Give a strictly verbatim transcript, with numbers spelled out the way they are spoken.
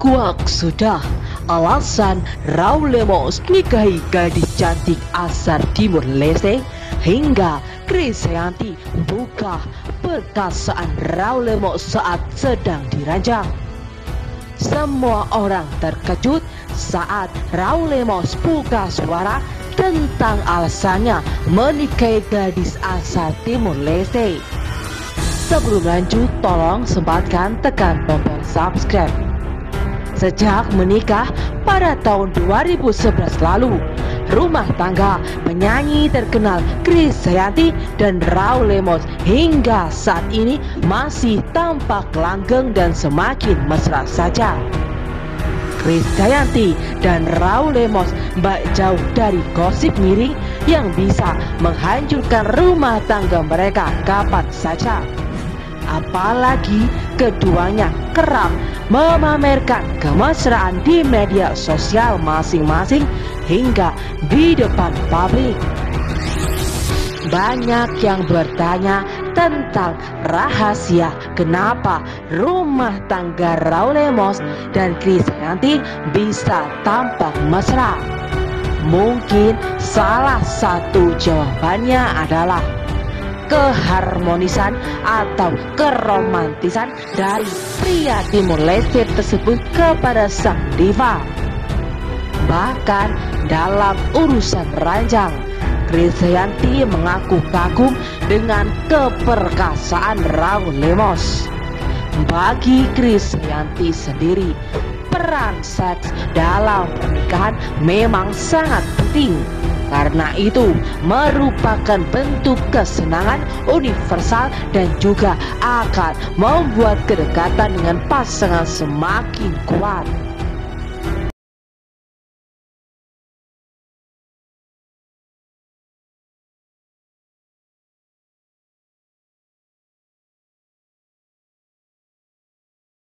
Kuak sudah, alasan Raul Lemos nikahi gadis cantik asal Timur Leste hingga Krisdayanti buka perkasaan Raul Lemos saat sedang diranjang. Semua orang terkejut saat Raul Lemos buka suara tentang alasannya menikahi gadis asal Timur Leste. Sebelum lanjut, tolong sempatkan tekan tombol subscribe. Sejak menikah pada tahun dua ribu sebelas lalu, rumah tangga penyanyi terkenal Krisdayanti dan Raul Lemos hingga saat ini masih tampak langgeng dan semakin mesra saja. Krisdayanti dan Raul Lemos tak jauh dari gosip miring yang bisa menghancurkan rumah tangga mereka kapan saja. Apalagi keduanya kerap memamerkan kemesraan di media sosial masing-masing hingga di depan publik. Banyak yang bertanya tentang rahasia kenapa rumah tangga Raul Lemos dan Krisdayanti bisa tampak mesra. Mungkin salah satu jawabannya adalah keharmonisan atau keromantisan dari pria Timur Leste tersebut kepada sang diva. Bahkan dalam urusan ranjang, Krisdayanti mengaku kagum dengan keperkasaan Raul Lemos. Bagi Krisdayanti sendiri, peran seks dalam pernikahan memang sangat penting. Karena itu merupakan bentuk kesenangan universal dan juga akan membuat kedekatan dengan pasangan semakin kuat.